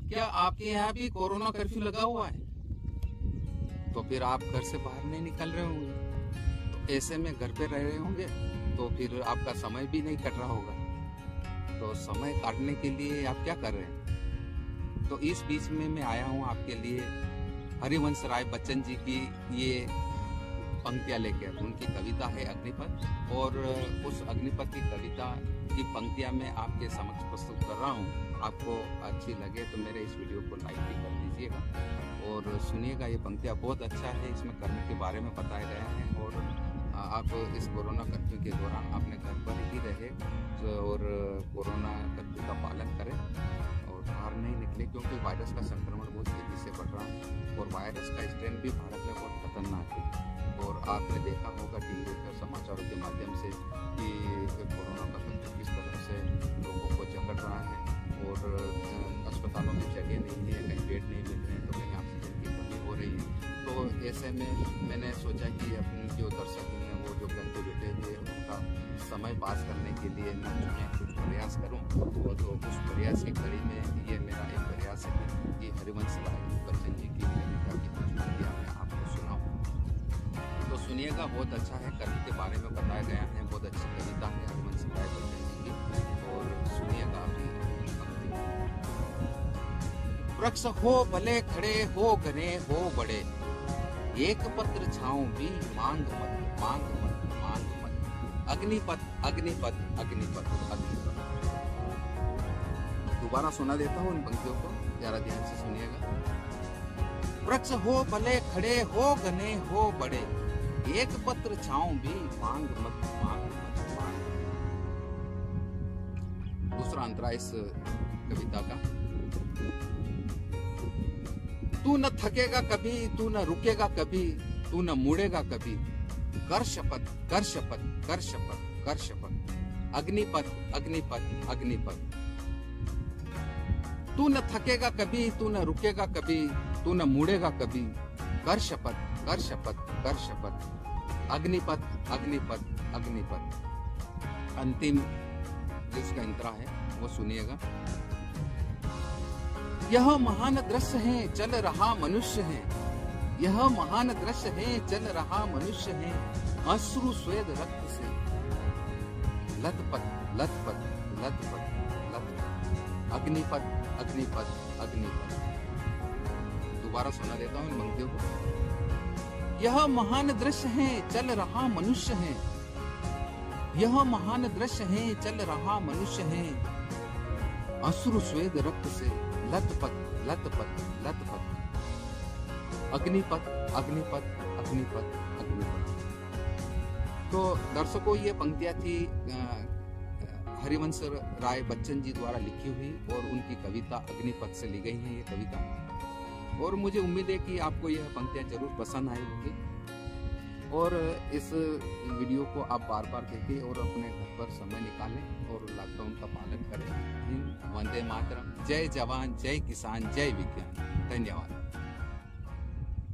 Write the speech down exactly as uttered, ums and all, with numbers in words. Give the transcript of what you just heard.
क्या आपके यहाँ भी कोरोना कर्फ्यू लगा हुआ है? तो फिर आप घर से बाहर नहीं निकल रहे होंगे, तो ऐसे में घर पे रह रहे होंगे, तो फिर आपका समय भी नहीं कट रहा होगा। तो समय काटने के लिए आप क्या कर रहे हैं? तो इस बीच में मैं आया हूँ आपके लिए हरिवंश राय बच्चन जी की ये पंक्तियां लेकर। उनकी कविता है अग्निपथ, और उस अग्निपथ की कविता की पंक्तियां मैं आपके समक्ष प्रस्तुत कर रहा हूँ। आपको अच्छी लगे तो मेरे इस वीडियो को लाइक भी कर दीजिएगा और सुनिएगा। ये पंक्तियां बहुत अच्छा है, इसमें कर्म के बारे में बताया गया है। और आप इस कोरोना कर्फ्यू के दौरान अपने घर पर ही रहे और कोरोना कर्फ्यू का पालन करें और बाहर नहीं निकले, क्योंकि वायरस का संक्रमण बहुत तेजी से बढ़ रहा है और वायरस का स्ट्रेन भी भारत में बहुत खतरनाक है। और आपने देखा होगा टीवी पर समाचारों के माध्यम से कि कोरोना का कर्फ्यू किस तरह से लोगों को जकड़ रहा है और अस्पतालों में जगह नहीं है, कहीं बेड नहीं मिल रहे हैं, तो कहीं ऑक्सीजन की कमी हो रही है। तो ऐसे में मैंने सोचा कि अपने जो दर्शक हैं वो जो घर पे बैठे हुए उनका समय पास करने के लिए मैं कुछ प्रयास करूं, और तो उस प्रयास की कड़ी में ये मेरा एक प्रयास है कि हरिवंश राय बच्चन जी की कविता की कुछ पंक्तियां मैं आपको सुनाऊं। तो सुनिएगा, बहुत अच्छा है, कर्म के बारे में बताया गया है, बहुत अच्छी कविता है हरिवंश राय बच्चन जी की, और सुनिएगा अभी। वृक्ष हो भले खड़े हो घने हो बड़े, एक पत्र छाँव भी मांग मत मांग मत मांग मत। अग्निपथ अग्निपथ अग्निपथ अग्निपथ। दोबारा सुना देता हूँ इन पंक्तियों को, जरा ध्यान से सुनिएगा। वृक्ष हो भले खड़े हो घने हो बड़े, एक पत्र छाँव भी मांग मत मांग मत मांग। दूसरा अंतरा इस कविता का। तू न थकेगा कभी, तू न रुकेगा कभी, तू न मुड़ेगा कभी, कर शपथ कर शपथ कर शपथ कर शपथ। अग्निपथ अग्निपथ अग्निपथ। तू न थकेगा कभी, तू न रुकेगा कभी, तू न मुड़ेगा कभी, कर शपथ कर शपथ कर शपथ। अग्निपथ अग्निपथ अग्निपथ। अंतिम जिसका इंतरा है वो सुनिएगा। यह महान दृश्य है चल रहा मनुष्य है, यह महान दृश्य है चल रहा मनुष्य है, अश्रु स्वेद रक्त से लथपथ लथपथ लथपथ लथपथ। अग्निपथ अग्निपथ अग्निपथ। दोबारा सुना देता हूँ इन पंक्तियों को। यह महान दृश्य है चल रहा मनुष्य है, यह महान दृश्य है चल रहा मनुष्य है, अश्रु स्वेद रक्त से लथपथ लथपथ लथपथ। अग्निपथ अग्निपथ अग्निपथ अग्निपथ। तो दर्शकों, ये पंक्तियां थी हरिवंश राय बच्चन जी द्वारा लिखी हुई और उनकी कविता अग्निपथ से ली गई है ये कविता। और मुझे उम्मीद है कि आपको यह पंक्तियां जरूर पसंद आई होंगी और इस वीडियो को आप बार बार देखें और अपने घर पर समय निकालें और लॉकडाउन का पालन करें। वंदे मातरम। जय जवान, जय किसान, जय विज्ञान। धन्यवाद।